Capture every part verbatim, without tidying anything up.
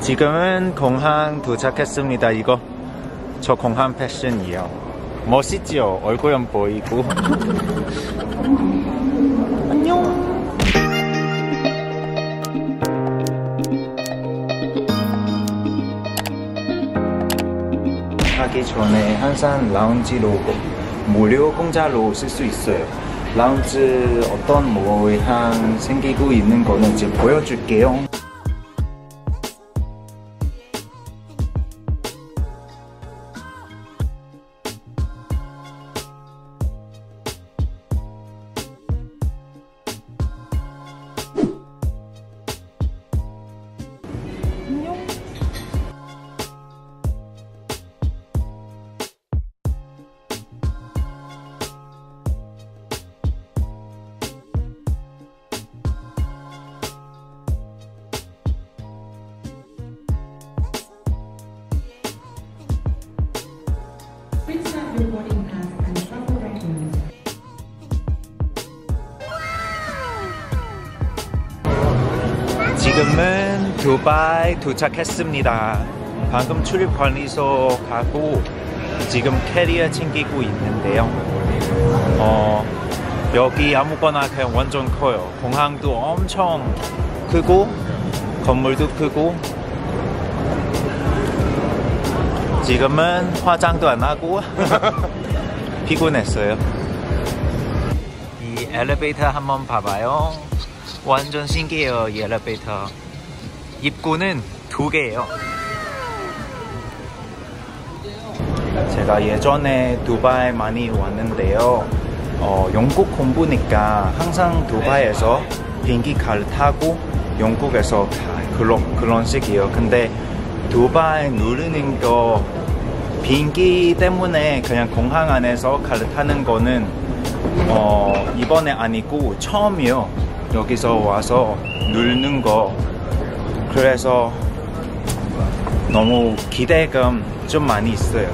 지금은 공항 도착했습니다. 이거 저 공항 패션이에요. 멋있지요? 얼굴은 보이고. 안녕. 하기 전에 항상 라운지로 무료 공짜로 쓸 수 있어요. 라운지 어떤 모양 생기고 있는 거는 이제 보여줄게요. Please have your boarding pass and travel documents. 지금은 두바이 도착했습니다. 방금 출입 관리소 가고 지금 캐리어 챙기고 있는데요. 어, 여기 아무거나 그냥 완전 커요. 공항도 엄청 크고 건물도 크고. 지금은 화장도 안 하고 피곤했어요. 이 엘리베이터 한번 봐봐요. 완전 신기해요. 이 엘리베이터 입구는 두 개예요. 제가 예전에 두바이 많이 왔는데요. 어, 영국 공부니까 항상 두바이에서 비행기 갈아타고 영국에서 가, 그런, 그런 식이에요. 근데 두바이 누르는 거 비행기 때문에 그냥 공항 안에서 갈아타는 거는 어, 이번에 아니고 처음이요. 여기서 와서 누르는 거. 그래서 너무 기대감 좀 많이 있어요.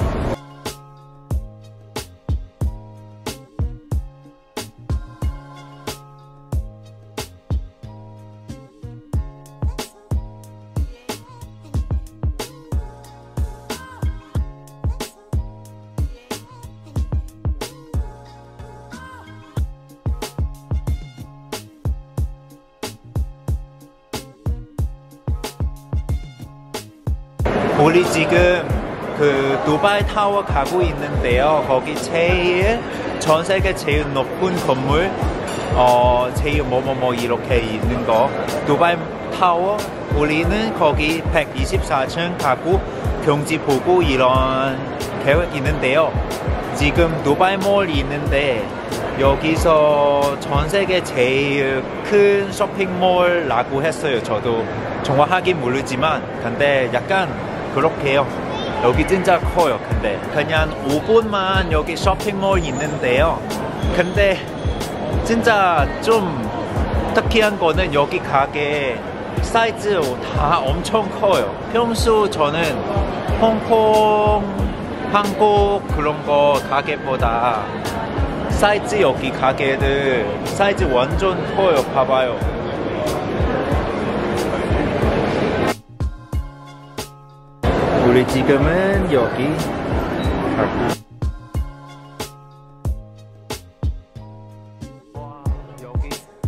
우리 지금 그 두바이 타워 가고 있는데요. 거기 제일 전 세계 제일 높은 건물, 어 제일 뭐뭐뭐 이렇게 있는 거 두바이 타워. 우리는 거기 백이십사 층 가고 경치 보고 이런 계획 있는데요. 지금 두바이 몰이 있는데 여기서 전 세계 제일 큰 쇼핑몰이라고 했어요. 저도 정확하게 모르지만 근데 약간 그렇게요. 여기 진짜 커요. 근데 그냥 오 분만 여기 쇼핑몰 있는데요. 근데 진짜 좀 특이한 거는 여기 가게 사이즈 다 엄청 커요. 평소 저는 홍콩, 한국 그런 거 가게보다 사이즈 여기 가게들 사이즈 완전 커요. 봐봐요. 우리 지금은 여기 가고. 와, 여기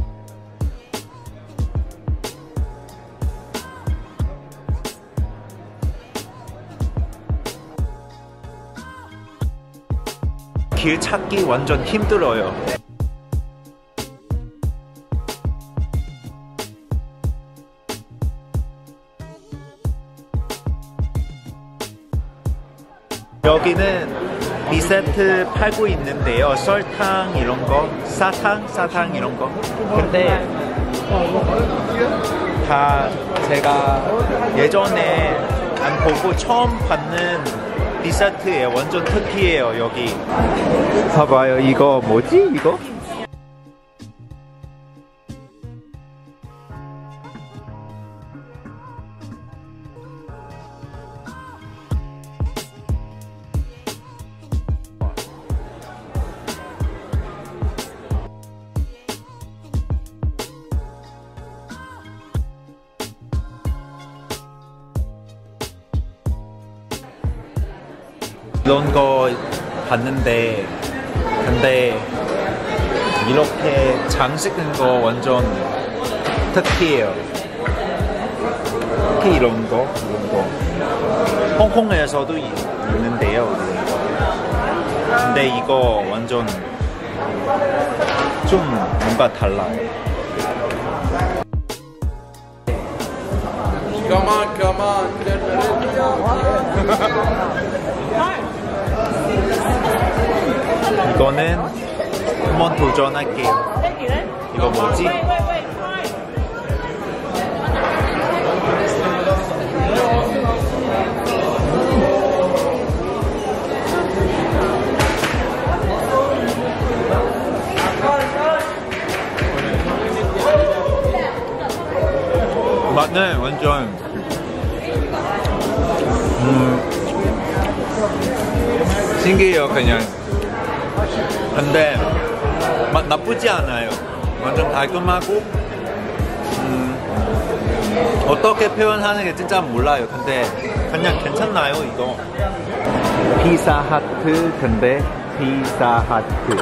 길 찾기 완전 힘들어요. 여기는 리세트 팔고 있는데요. 설탕 이런 거, 사탕, 사탕 이런 거. 근데 다 제가 예전에 안 보고 처음 받는 리세트예요. 완전 특이해요. 여기 봐봐요. 이거 뭐지? 이거? 이런 거 봤는데 근데 이렇게 장식된 거 완전 특이해요. 특히 이런 거, 이런 거. 홍콩에서도 이- 있는데요. 이런 거. 근데 이거 완전 좀 뭔가 달라요. Come on, come on. Get ready. 이거는 한번 도전할게요. 이거 뭐지? 맛은 완전 음, 신기해요. 그냥 근데 맛 나쁘지 않아요. 완전 달콤하고 음, 어떻게 표현하는 게 진짜 몰라요. 근데 그냥 괜찮나요 이거? 피자하트 근데 피자하트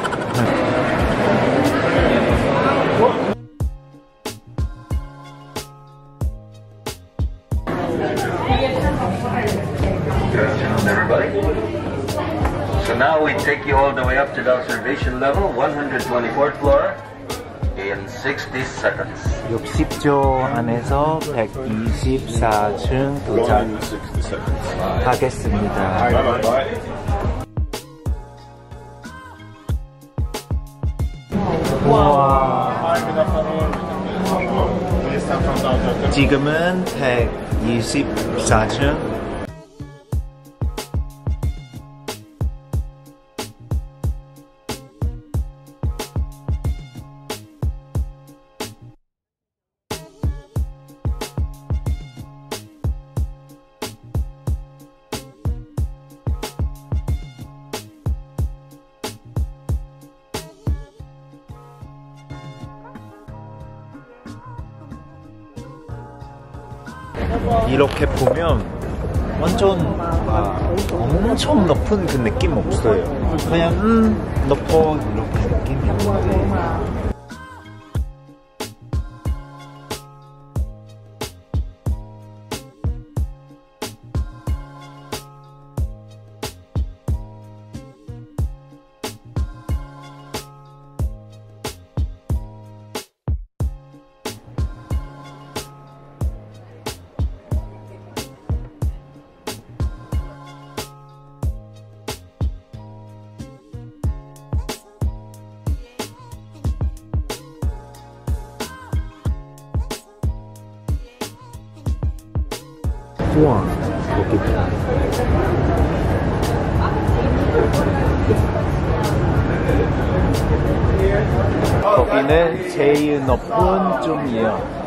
Good afternoon, everybody. So now we take you all the way up to the observation level, one hundred twenty-fourth floor, in sixty seconds. 육십 조 안에서 백이십사 층 도착하겠습니다. 와. 지금은 백이십사 층. 이렇게 보면 완전 아, 엄청 높은 그 느낌 없어요. 그냥 음 높어 이렇게 느낌이 없는데 우와 이렇게 거기는 제일 높은 쪽이에요.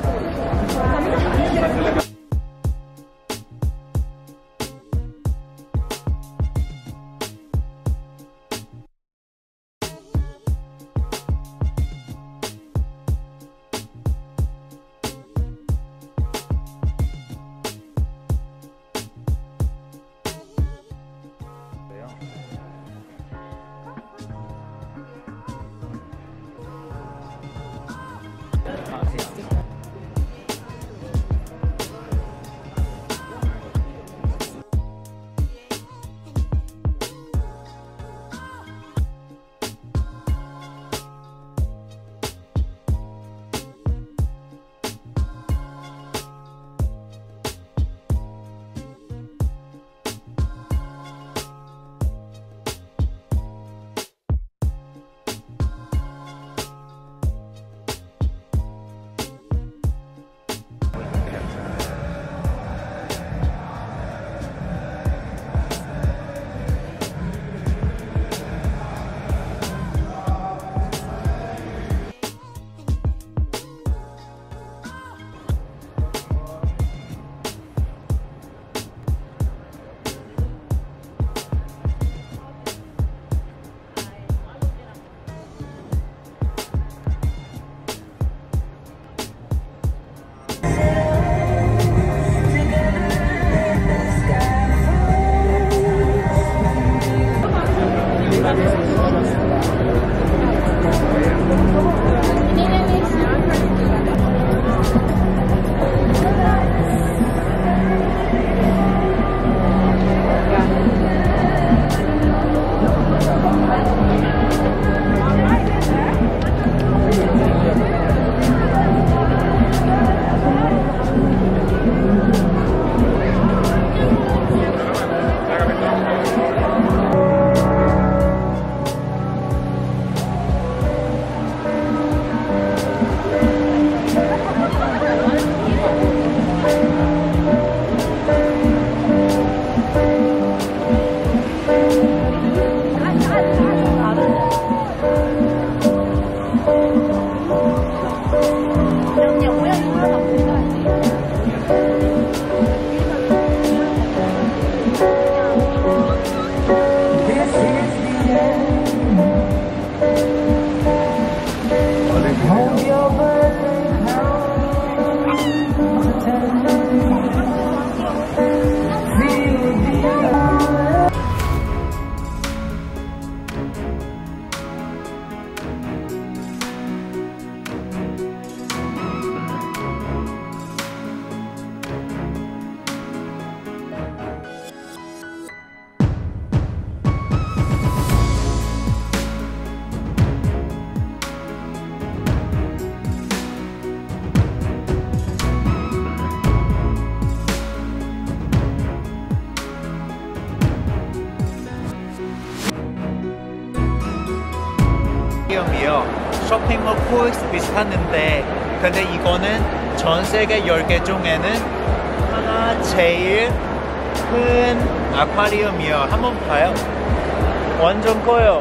쇼핑몰 코엑스 비슷한데 근데 이거는 전 세계 열 개 중에는 하나 제일 큰 아쿠아리움이요. 한번 봐요. 완전 커요.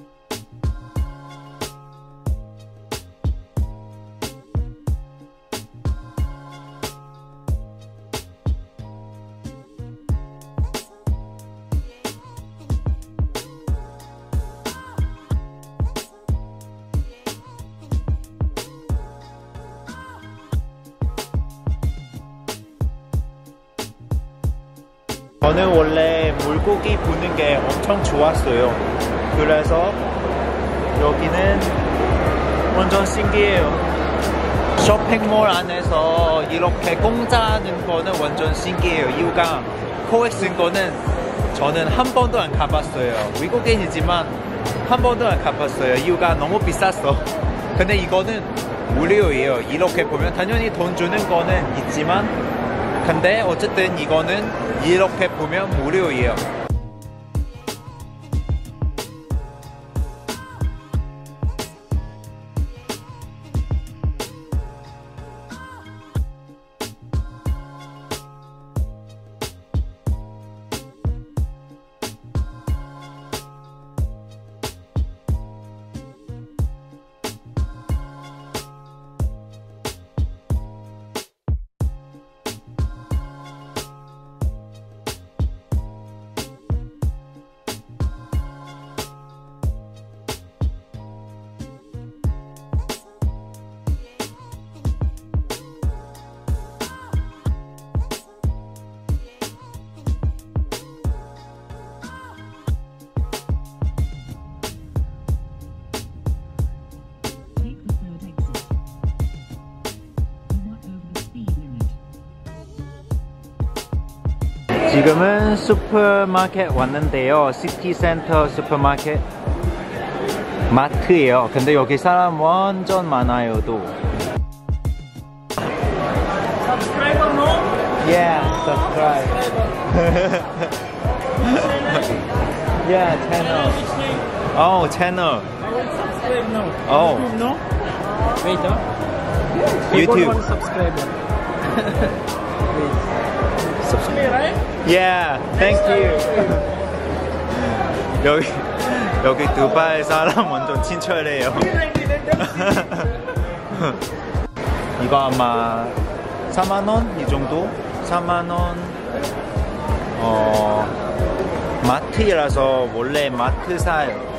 저는 원래 물고기 보는 게 엄청 좋았어요. 그래서 여기는 완전 신기해요. 쇼핑몰 안에서 이렇게 공짜하는 거는 완전 신기해요. 이유가 코엑스인 거는 저는 한 번도 안 가봤어요. 외국인이지만 한 번도 안 가봤어요. 이유가 너무 비쌌어. 근데 이거는 무료예요. 이렇게 보면 당연히 돈 주는 거는 있지만 근데 어쨌든 이거는 이렇게 보면 무료예요. 지금은 슈퍼마켓 왔는데요. 시티센터 슈퍼마켓 마트예요. 근데 여기 사람 완전 많아요. 또 Subscriber no? Yeah, subscribe. Yeah, channel. Oh, channel. I will subscribe now. Oh. YouTube no? Wait, huh? YouTube. One subscriber. Wait. Subscribe, right? Yeah, thank you. 여기 여기 두바이 사람 완전 친절해요. 이거 아마 사만 원 이 정도? 사만 원. 어 마트라서 원래 마트 사요.